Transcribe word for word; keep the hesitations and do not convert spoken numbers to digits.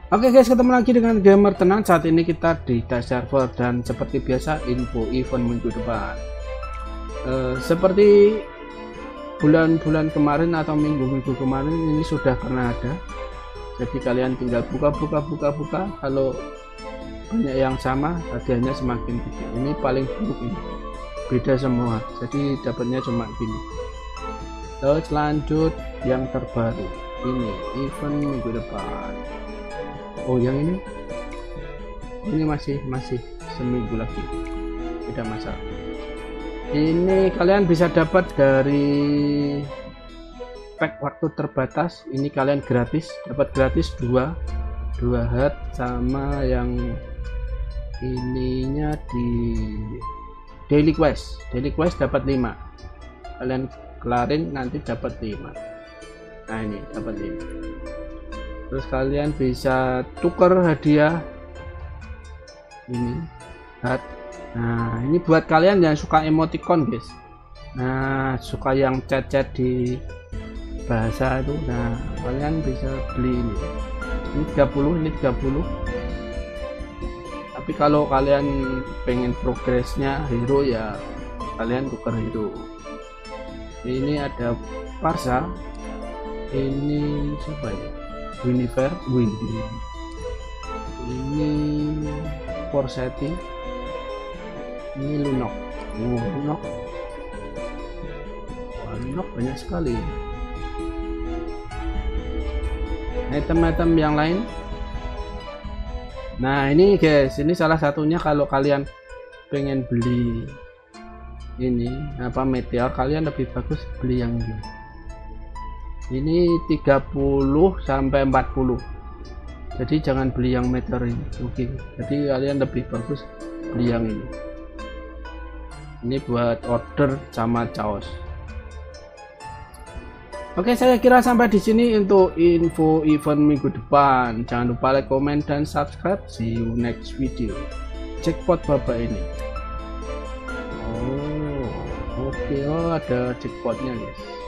Oke guys, ketemu lagi dengan Gamer Tenang. Saat ini kita di test server dan seperti biasa info event minggu depan. Uh, seperti bulan-bulan kemarin atau minggu-minggu kemarin ini sudah pernah ada. Jadi kalian tinggal buka-buka buka-buka. Kalau banyak yang sama, hadiahnya semakin gede. Ini paling buruk ini. Beda semua. Jadi dapatnya cuma gini. Terus lanjut yang terbaru. Ini event minggu depan. Oh yang ini ini masih masih seminggu lagi, tidak masalah. Ini kalian bisa dapat dari pack waktu terbatas. Ini kalian gratis, dapat gratis dua dua hat, sama yang ininya di daily quest. Daily quest dapat lima, kalian kelarin nanti dapat lima. Nah ini dapat lima. Terus kalian bisa tuker hadiah ini hat. Nah ini buat kalian yang suka emoticon guys, nah suka yang chat-chat di bahasa itu, nah kalian bisa beli ini. Ini tiga puluh, ini tiga puluh. Tapi kalau kalian pengen progresnya hero ya kalian tuker hero. Ini ada Parsa, ini siapa ya, Winifred, Windy, ini Porsetti, ini Lunok. Oh, Lunok, wah, Lunok banyak sekali. Item-item yang lain. Nah ini guys, ini salah satunya kalau kalian pengen beli ini apa meteor, kalian lebih bagus beli yang ini. Ini tiga puluh sampai empat puluh, jadi jangan beli yang meter ini. Oke, jadi kalian lebih bagus beli yang ini. Ini buat order sama caos. Oke, saya kira sampai di sini untuk info event minggu depan. Jangan lupa like, comment, dan subscribe. See you next video. Jackpot babak ini. Oh oke, oh ada jackpotnya guys.